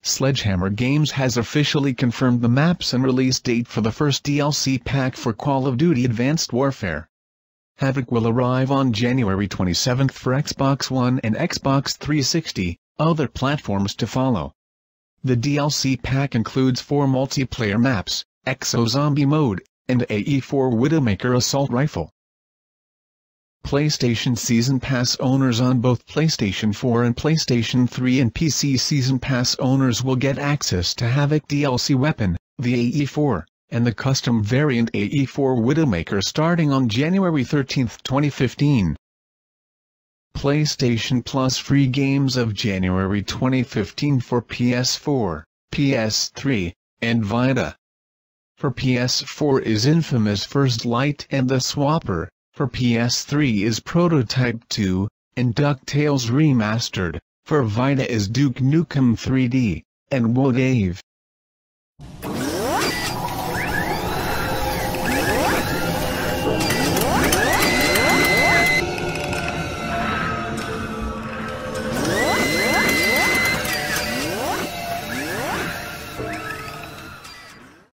Sledgehammer Games has officially confirmed the maps and release date for the first DLC pack for Call of Duty Advanced Warfare. Havoc will arrive on January 27 for Xbox One and Xbox 360, other platforms to follow. The DLC pack includes 4 multiplayer maps, Exo-Zombie mode, and AE4 Widowmaker assault rifle. PlayStation Season Pass owners on both PlayStation 4 and PlayStation 3 and PC Season Pass owners will get access to Havoc DLC weapon, the AE4, and the custom variant AE4 Widowmaker starting on January 13, 2015. PlayStation Plus free games of January 2015 for PS4, PS3, and Vita. For PS4 is Infamous First Light and The Swapper, for PS3 is Prototype 2, and DuckTales Remastered, for Vita is Duke Nukem 3D, and Woe Dave.